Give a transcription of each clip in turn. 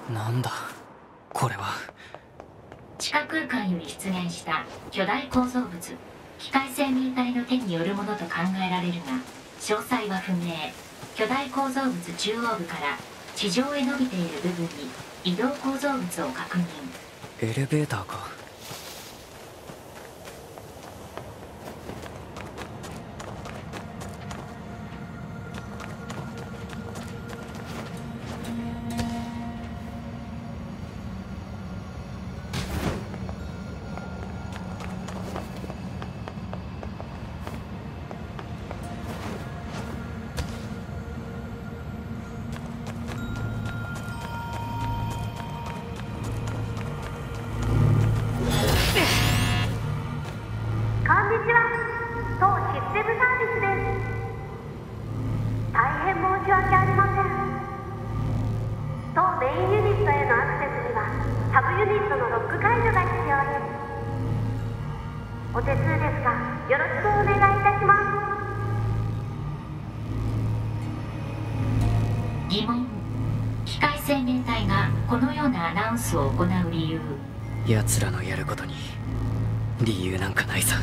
なんだこれは。 地下空間より出現した巨大構造物、機械生命体の手によるものと考えられるが、詳細は不明。巨大構造物中央部から地上へ伸びている部分に移動構造物を確認。 エレベーターか。 お手数ですが、よろしくお願いいたします。 疑問。機械生命体がこのようなアナウンスを行う理由。 奴らのやることに理由なんかないさ。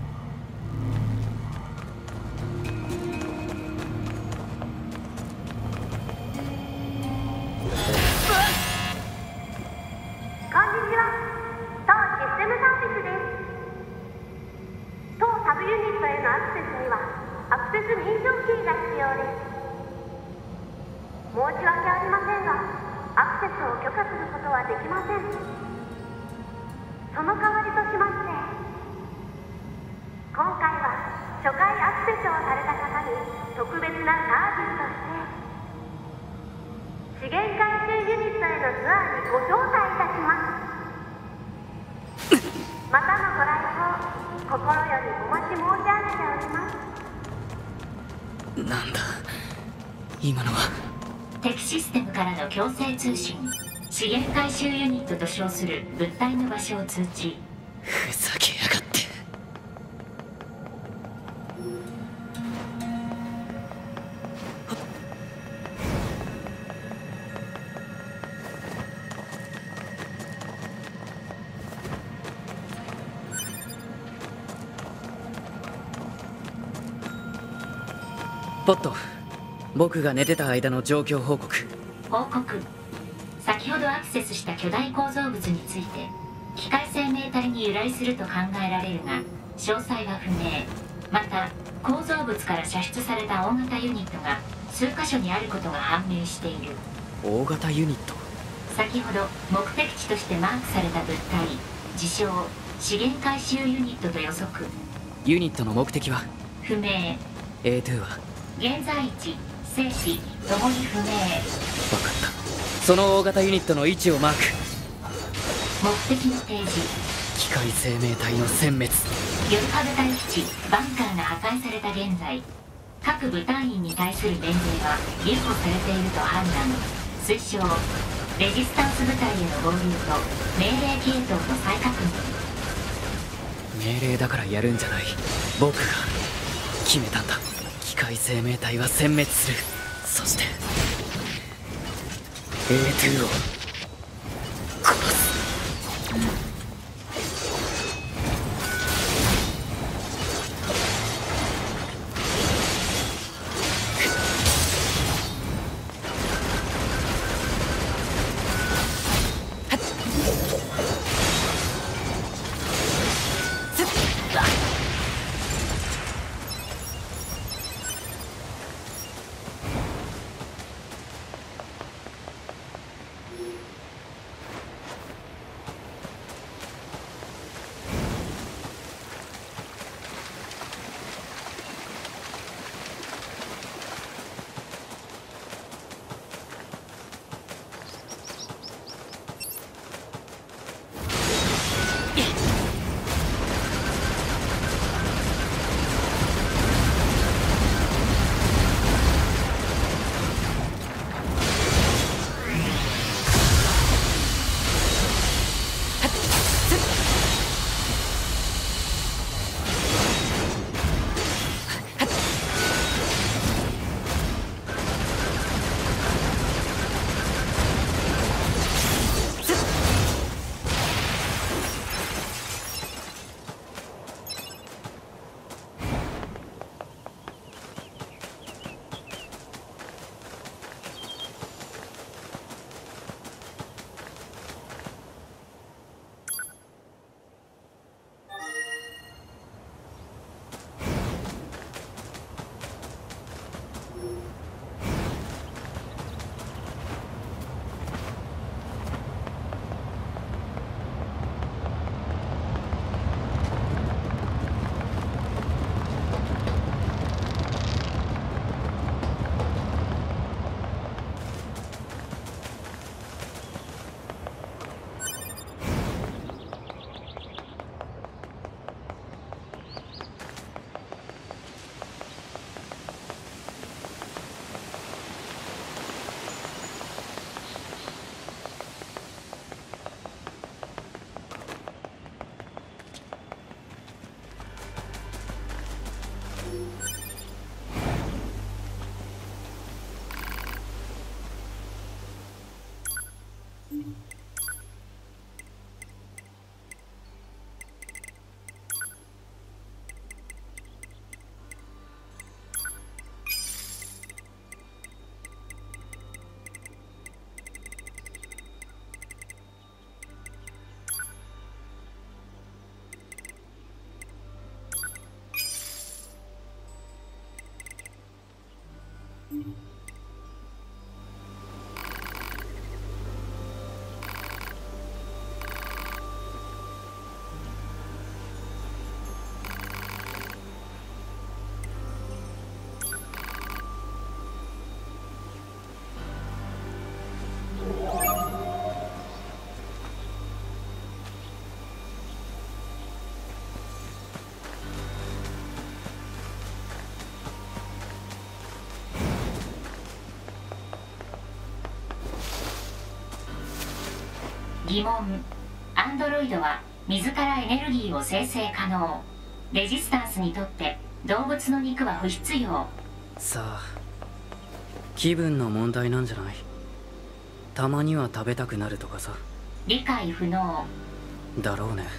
なんだ今のは。 敵システムからの強制通信。資源回収ユニットと称する物体の場所を通知。 ふざけやがって。ポット、僕が寝てた間の状況報告。 報告。先ほどアクセスした巨大構造物について、機械生命体に由来すると考えられるが、詳細は不明。また構造物から射出された大型ユニットが数カ所にあることが判明している。 大型ユニット。 先ほど目的地としてマークされた物体、自称資源回収ユニットと予測。 ユニットの目的は不明。 A2 は現在地、生死ともに不明。 分かった。その大型ユニットの位置をマーク。 目的の提示。 機械生命体の殲滅。 ヨルハ部隊基地バンカーが破壊された現在、各部隊員に対する免税は留保されていると判断。推奨レジスタンス部隊への合流と命令系統の再確認。 命令だからやるんじゃない。僕が決めたんだ。機械生命体は殲滅する。そして A2 を殺す。 疑問。アンドロイドは水からエネルギーを生成可能。レジスタンスにとって動物の肉は不必要。 さあ、気分の問題なんじゃない？たまには食べたくなるとかさ。 理解不能。 だろうね。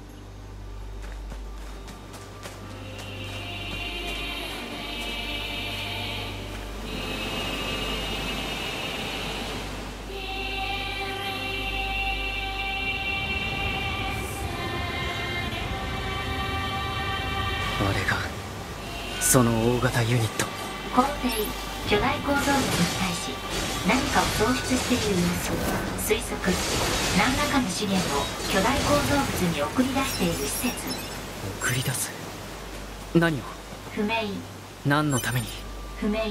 あれがその大型ユニット。 皇帝巨大構造物に対し何かを創出している様子。推測。何らかの資源を巨大構造物に送り出している施設。 送り出す？何を？ 不明。 何のために？ 不明。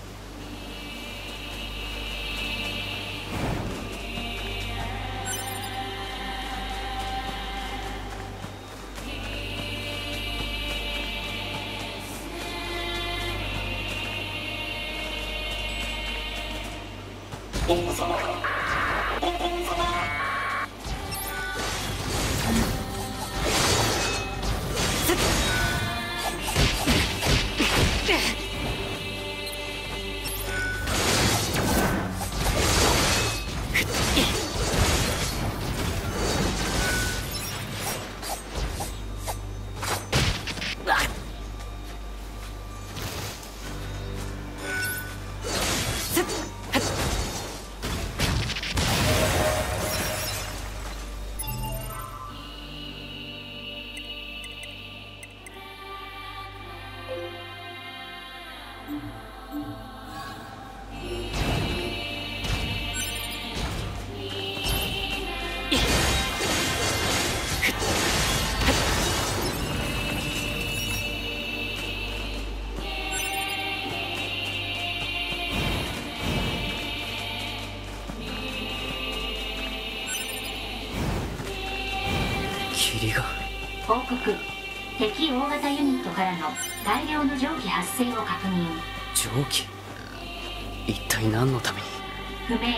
霧が。 報告。敵大型ユニットからの大量の蒸気発生を確認。 蒸気？一体何のために？ 不明。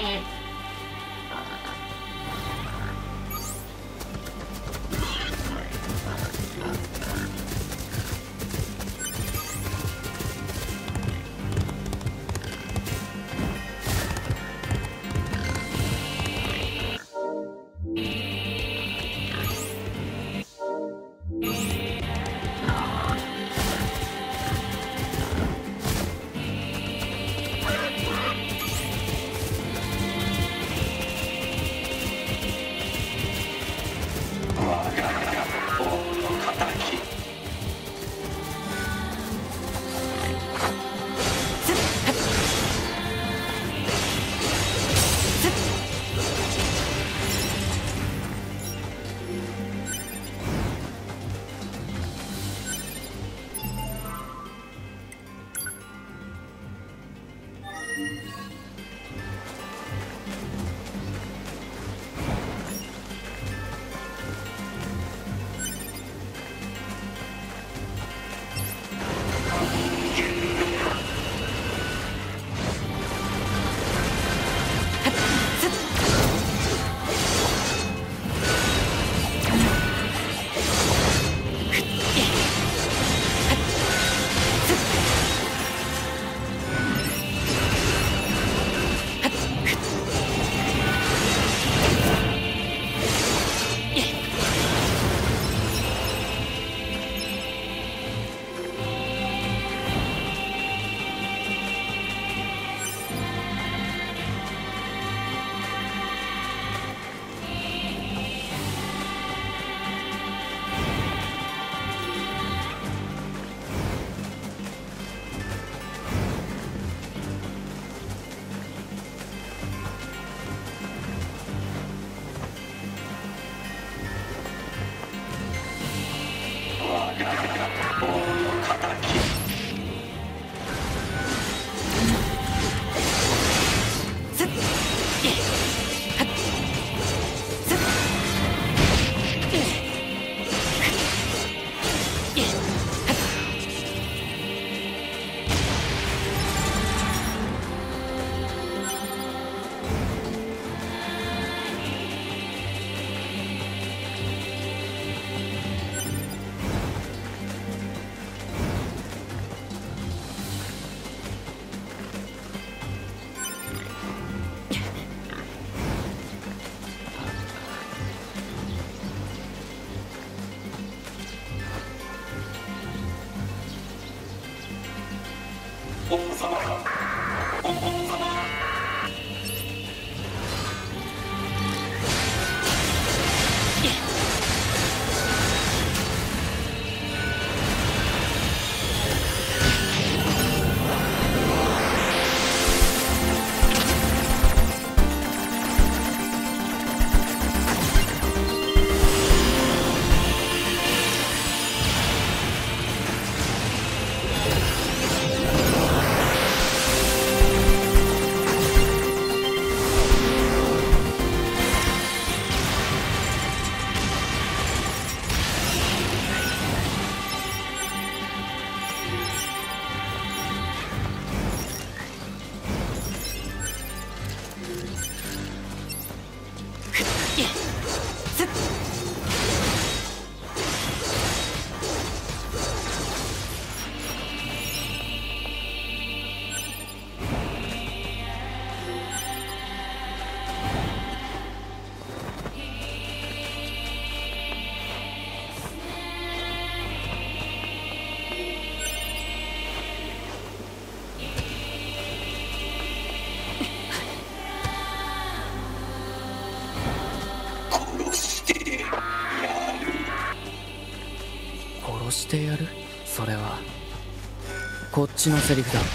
殺してやる。それはこっちのセリフだ。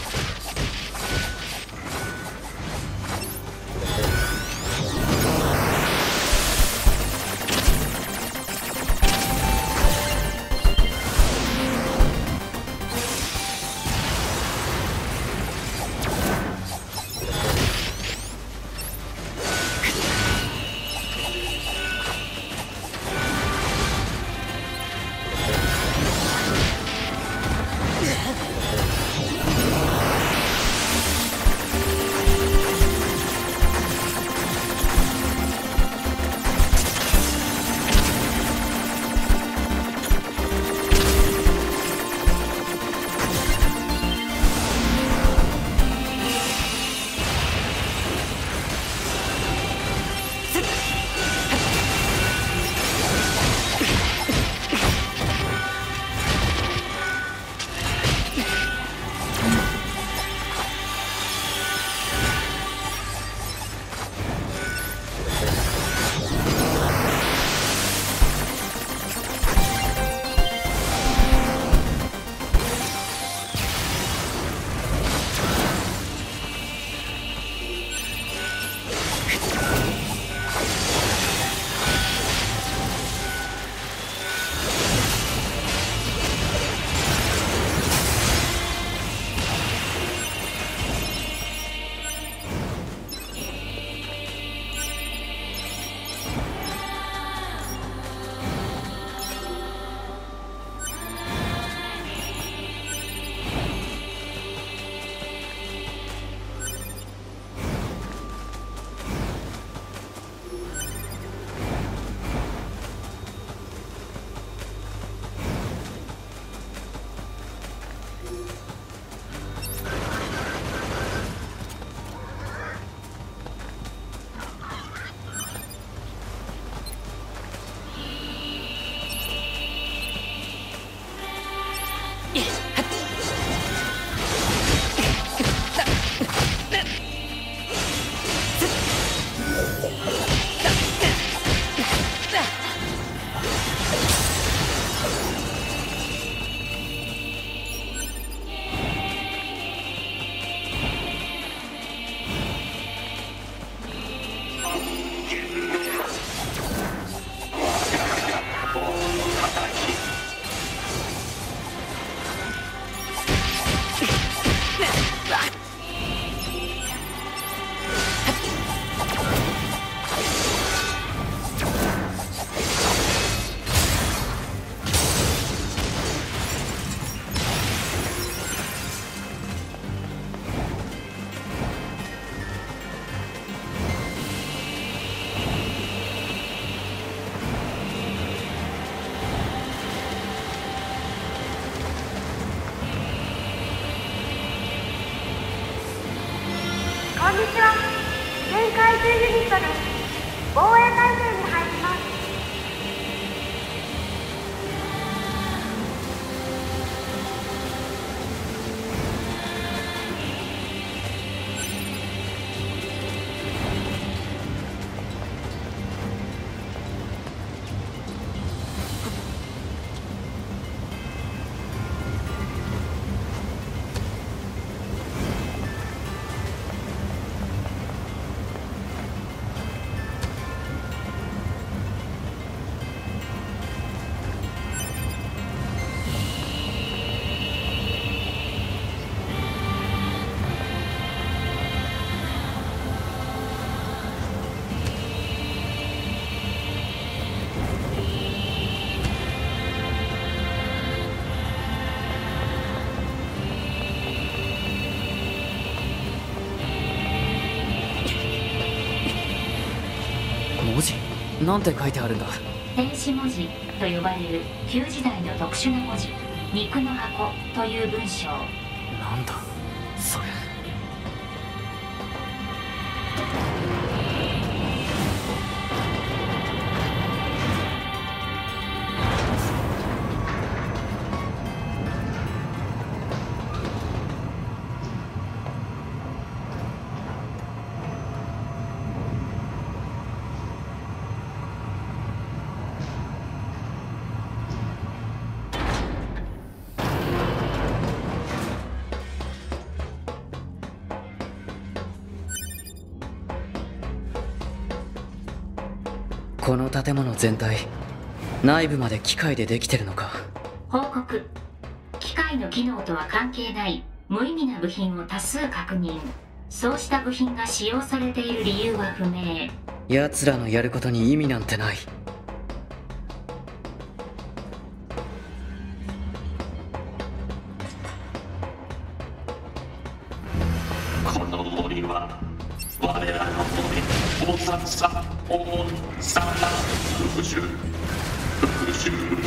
こんにちは。全怪獣ユニットです。防衛態勢に入ります。 なんて書いてあるんだ？ 天使文字と呼ばれる旧時代の特殊な文字、肉の箱という文章。 なんだそれ。この建物全体、内部まで機械でできてるのか？ 報告。機械の機能とは関係ない無意味な部品を多数確認。そうした部品が使用されている理由は不明。 奴らのやることに意味なんてない。 この森は我らの森、おささおさま復讐復讐。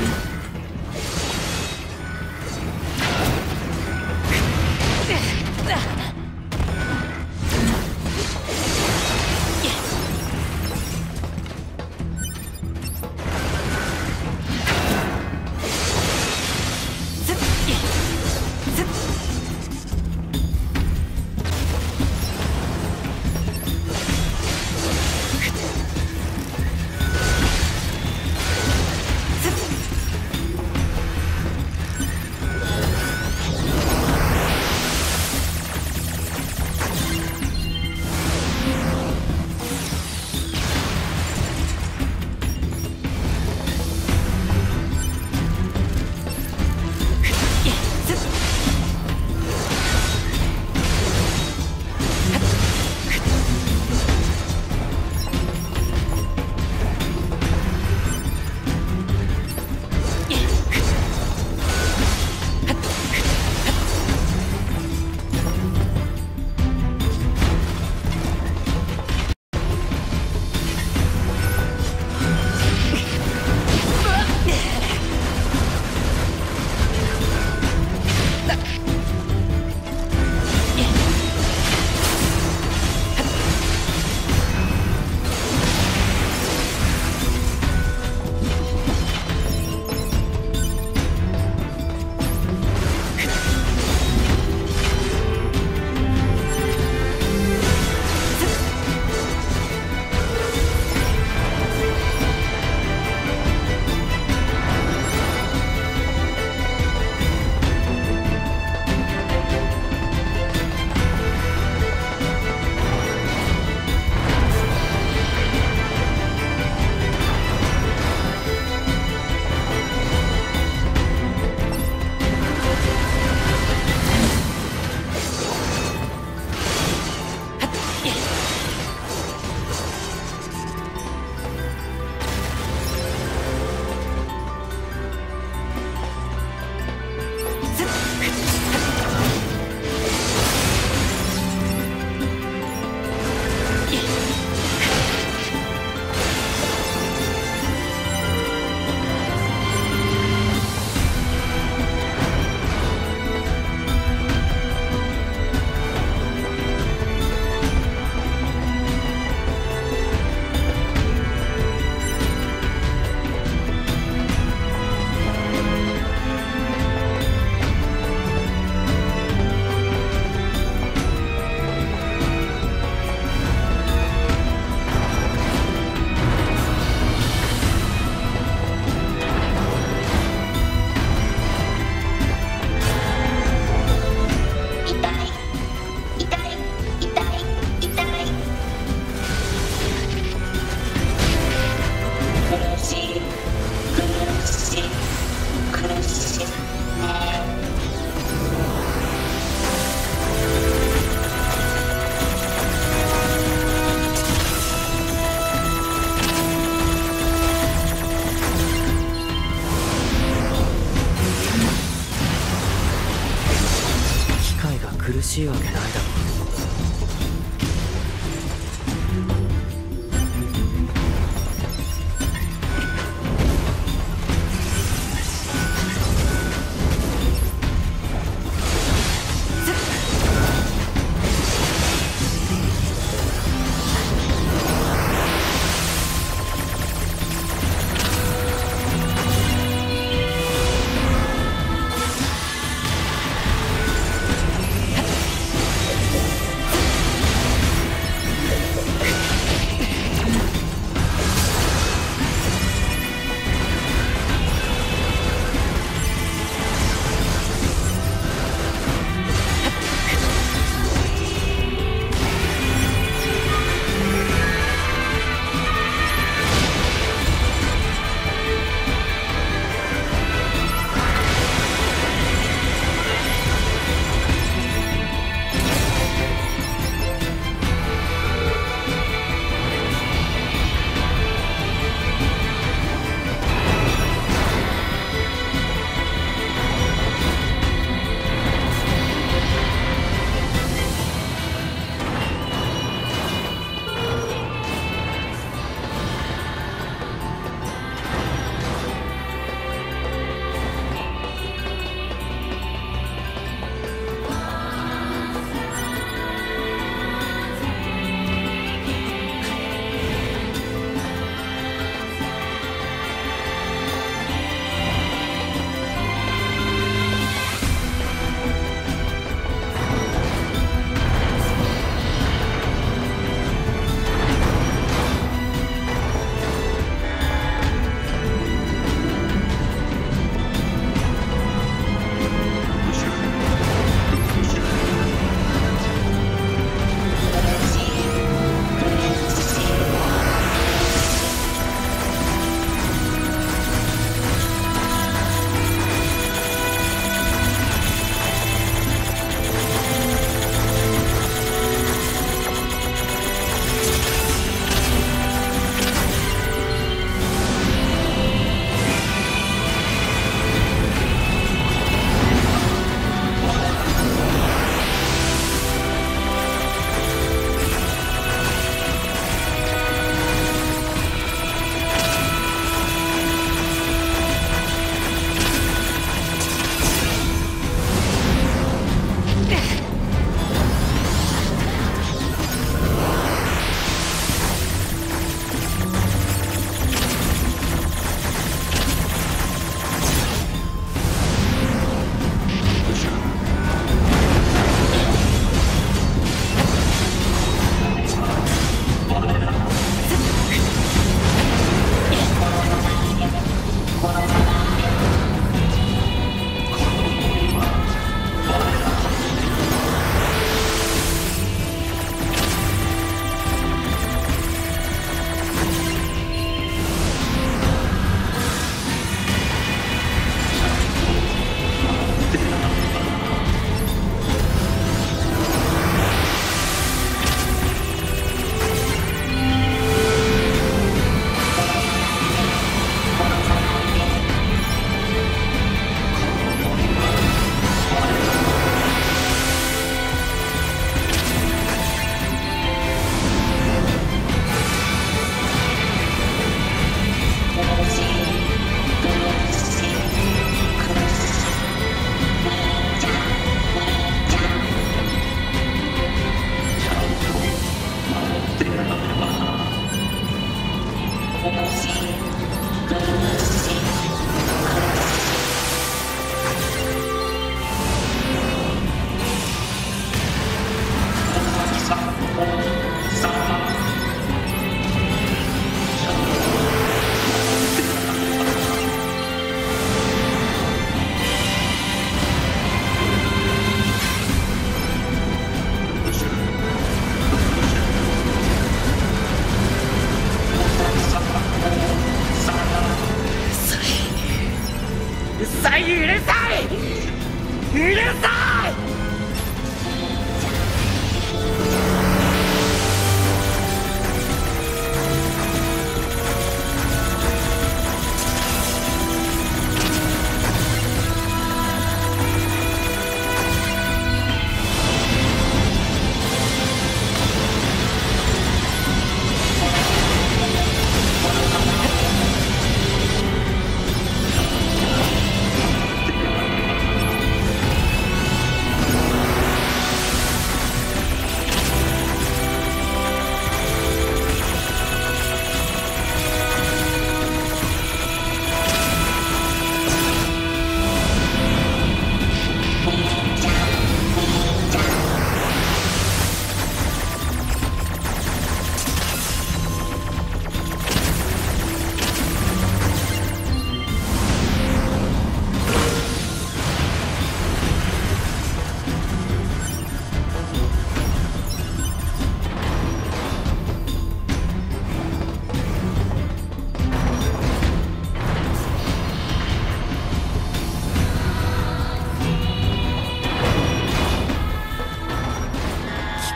苦しいわけないだろ。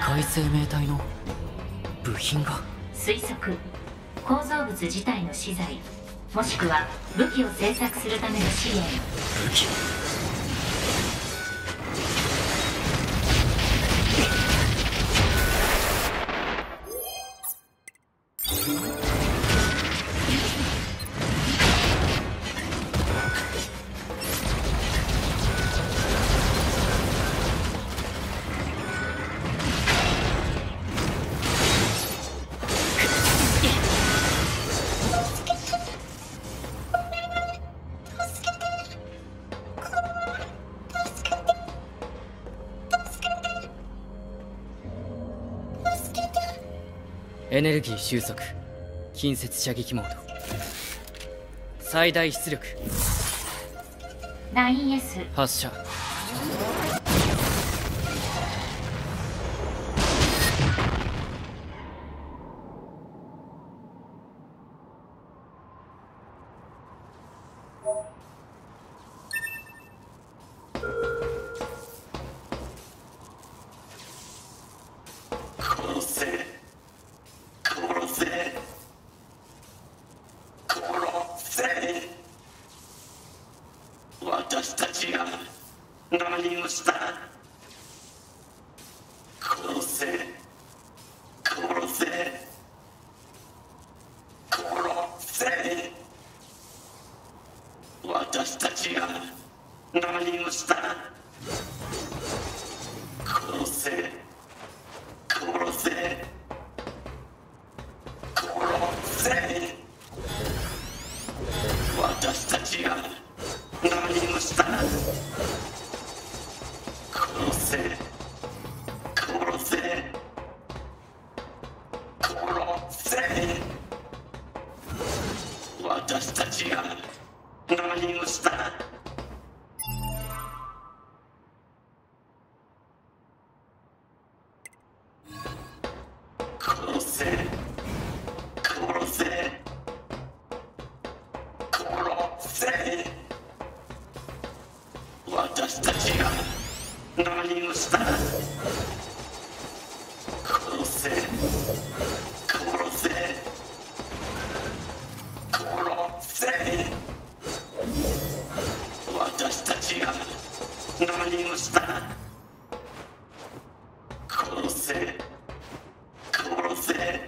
械生命体の部品が。 推測、構造物自体の資材もしくは武器を製作するための資源。 武器。エネルギー収束、近接射撃モード、最大出力 9S 発射。 殺せ殺せ殺せ。私たちが何をした。殺せ殺せ殺せ。私たちが何をした。殺せ殺せ殺せ。私たちが何をした。殺せ殺せ殺せ。私たちが何をした。殺せ殺せ殺せ。私たちが何をした。殺せ殺せ殺せ。私たちが何をした。殺せ殺せ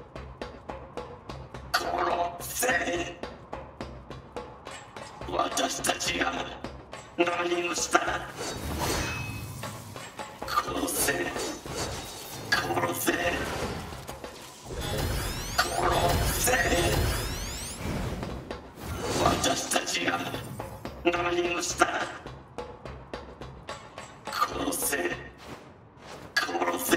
殺せ。私たちが何をした。殺せ殺せ殺せ。私たちが何をした。殺せ殺せ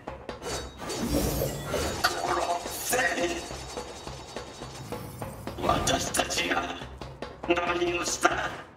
殺せ。私たちが何をした。